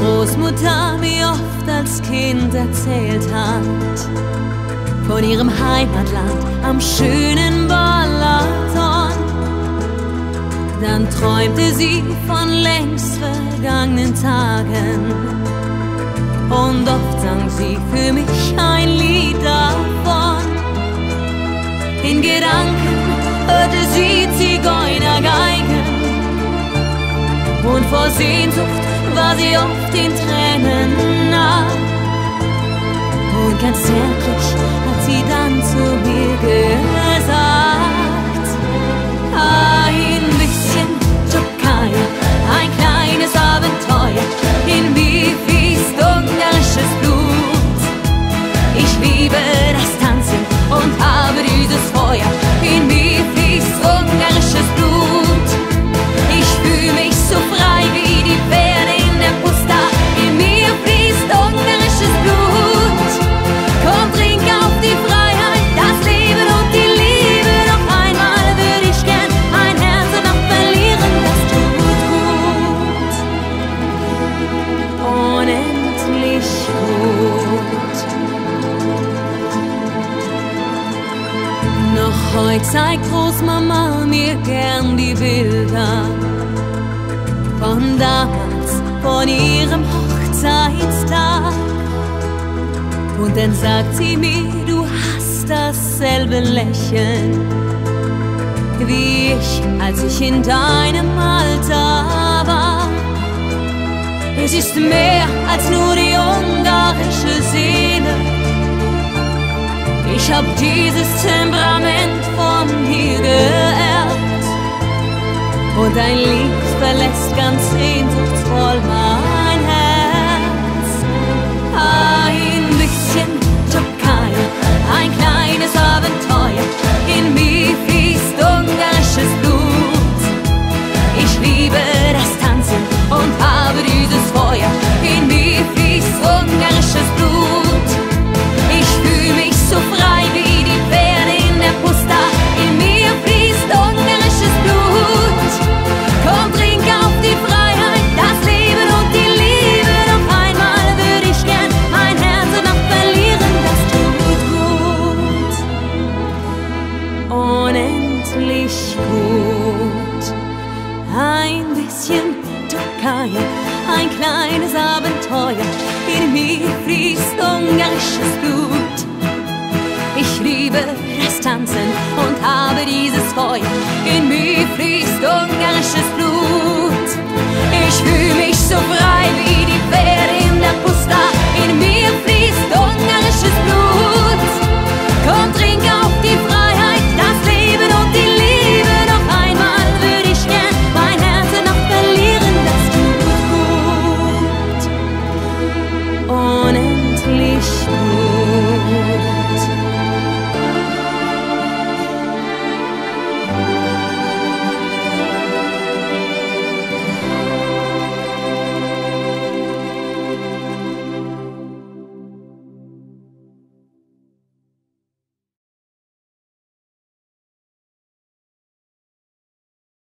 Großmutter mir oft als Kind erzählt hat von ihrem Heimatland am schönen Balaton. Dann träumte sie von längst vergangenen Tagen und oft sang sie für mich ein Lied davon. In Gedanken hörte sie Zigeunergeigen und vor Sehnsucht war sie oft in Tränen nah. Und ganz zärtlich hat sie dann zu mir gesagt: ein bisschen Türkei, ein kleines Abenteuer, in mir fließt ungarisches Blut. Ich liebe das Tanzen und habe dieses Feuer, in mir fließt ungarisches Blut. Ich fühle mich so frei wie die Pferde in der Pusta, in mir fließt ungarisches Blut. Komm, trink auf die Freiheit, das Leben und die Liebe. Noch einmal würde ich gern ein Herz noch verlieren, das tut gut. Unendlich gut. Noch heute zeigt Großmama mir gern die Bilder von damals, von ihrem Hochzeitstag. Und dann sagt sie mir, du hast dasselbe Lächeln wie ich, als ich in deinem Alter war. Es ist mehr als nur die ungarische Seele. Ich hab dieses Temperament von mir geerbt. Und dein Lied verlässt ganz sehnsuchtsvoll mein